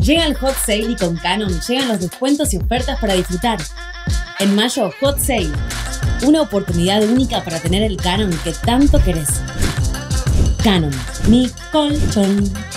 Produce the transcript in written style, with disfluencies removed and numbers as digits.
Llega el Hot Sale y con Canon llegan los descuentos y ofertas para disfrutar. En mayo, Hot Sale. Una oportunidad única para tener el Canon que tanto querés. Canon, mi colchón.